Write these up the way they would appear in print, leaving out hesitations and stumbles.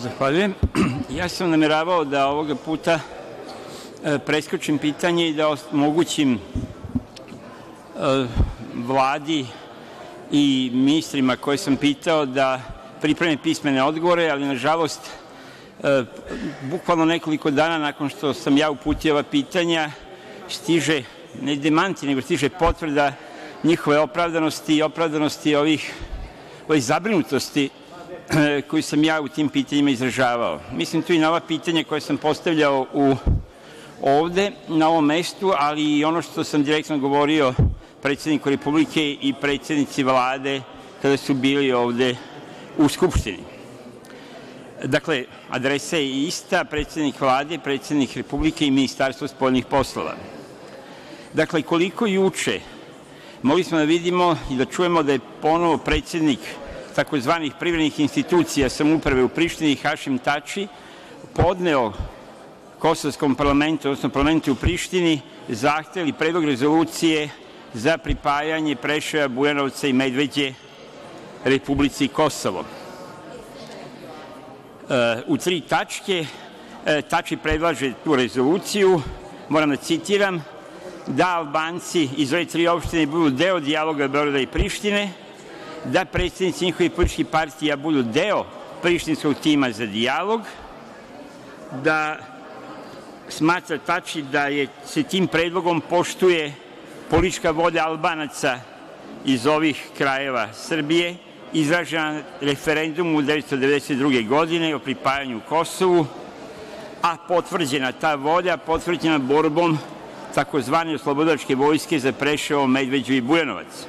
Zahvaljujem. Ja sam nameravao da ovoga puta preskočim pitanje i da omogućim Vladi i ministrima koje sam pitao da pripreme pismene odgovore, ali nažalost bukvalno nekoliko dana nakon što sam ja uputio ova pitanja stiže, ne demanti, nego stiže potvrda njihove opravdanosti i opravdanosti ove zabrinutosti koju sam ja u tim pitanjima izražavao. Mislim tu i na ova pitanja koja sam postavljao ovde, na ovom mestu, ali i ono što sam direktno govorio predsedniku Republike i predsednici Vlade kada su bili ovde u Skupštini. Dakle, adresa je ista, predsednik Vlade, predsednik Republike i Ministarstvo spoljnih poslova. Dakle, koliko juče mogli smo da vidimo i da čujemo da je ponovo predsednik takozvanih privremenih institucija samouprave u Prištini, Hašim Tači, podneo kosovskom parlamentu, odnosno parlamentu u Prištini, zahtev ili predlog rezolucije za pripajanje Preševa, Bujanovca i Medveđe Republici Kosovo. U 3 tačke Tači predlaže tu rezoluciju, moram da citiram, da Albanci iz ove 3 opštine budu deo dijaloga Beograda i Prištine, da predsednici njihovih političkih partija budu deo prištinskog tima za dijalog, da smatra Tači da se tim predlogom poštuje politička volja Albanaca iz ovih krajeva Srbije, izražena na referendumu 1992. godine o pripajanju Kosovu, a potvrđena ta volja, potvrđena borbom takozvane oslobodilačke vojske za Preševo, Medveđu i Bujanovac.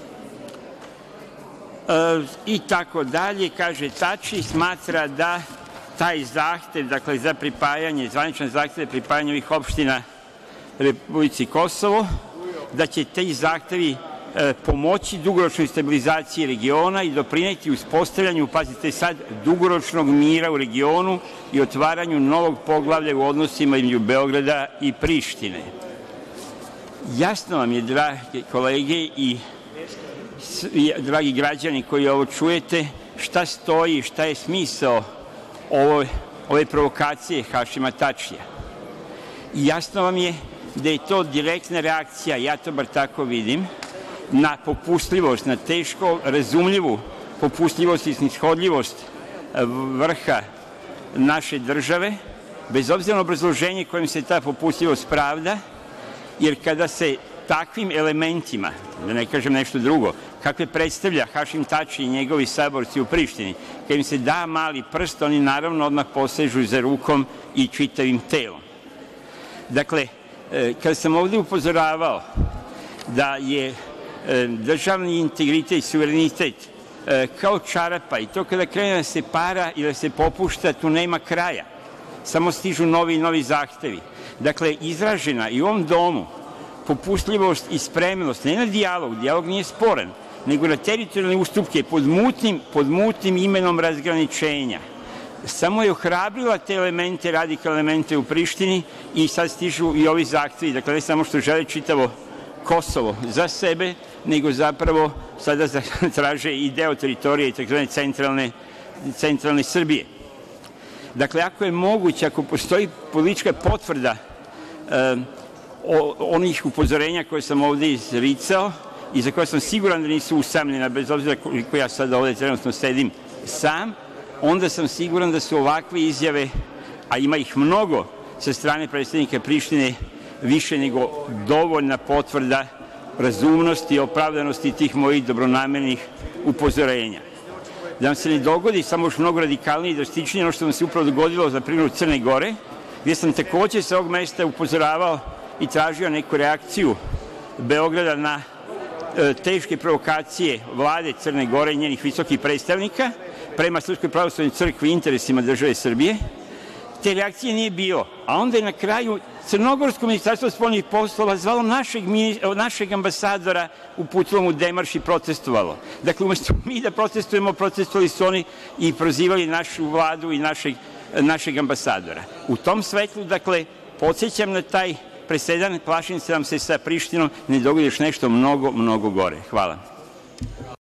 I tako dalje, kaže Tači, smatra da taj zahtev, dakle za pripajanje, zvaničan zahtev za pripajanje ovih opština Republici Kosovo, da će ti zahtevi pomoći dugoročnoj stabilizaciji regiona i doprineti uspostavljanju, pazite sad, dugoročnog mira u regionu i otvaranju novog poglavlja u odnosima između Beograda i Prištine. Jasno vam je, drage kolege i dragi građani koji ovo čujete, šta stoji, šta je smisao ove provokacije Hašima Tačija. Jasno vam je da je to direktna reakcija, ja to bar tako vidim, na popustljivost, na teško razumljivu popustljivost i snishodljivost vrha naše države, bez obzira na obrazloženje kojim se ta popustljivost pravda, jer kada se takvim elementima, da ne kažem nešto drugo, kakve predstavlja Hašim Tači i njegovi saborci u Prištini, kada im se da mali prst, oni naravno odmah posežu za rukom i čitavim telom. Dakle, kada sam ovde upozoravao da je državni integritet i suverenitet kao čarapa i to kada krene da se para i da se popušta, tu nema kraja. Samo stižu novi i novi zahtevi. Dakle, izražena i u ovom domu popustljivost i spremnost, ne na dijalog nije sporan, nego na teritorijalne ustupke pod mutnim imenom razgraničenja. Samo je ohrabrila te elemente, radikalne elemente u Prištini i sad stižu i ovi zahtevi. Dakle, ne samo što žele čitavo Kosovo za sebe, nego zapravo sada traže i deo teritorije tzv. centralne Srbije. Dakle, ako je moguće, ako postoji politička potvrda onih upozorenja koje sam ovde izricao i za koje sam siguran da nisu usamljena, bez obzira koliko ja sada ovde trenutno sedim sam, onda sam siguran da su ovakve izjave, a ima ih mnogo sa strane predsednika Prištine, više nego dovoljna potvrda razumnosti i opravdanosti tih mojih dobronamernih upozorenja. Da nam se ne dogodi samo još mnogo radikalnije i drastičnije ono što nam se upravo dogodilo za primjer u Crne Gore, gde sam takođe sa ovog mesta upozoravao i tražio neku reakciju Beograda na teške provokacije vlade Crne Gore i njenih visokih predstavnika prema Srpskoj pravoslavnoj crkvi i interesima države Srbije. Te reakcije nije bilo, a onda je na kraju Crnogorsko ministarstvo spoljnih poslova zvalo našeg ambasadora, uputilo mu demarš i protestovalo. Dakle, umesto mi da protestujemo, protestovali su oni i prozivali našu vladu i našeg ambasadora. U tom svetlu, dakle, podsećam na taj presedan, plašim se da nam se sa Prištinom ne dogodi još nešto mnogo, mnogo gore. Hvala.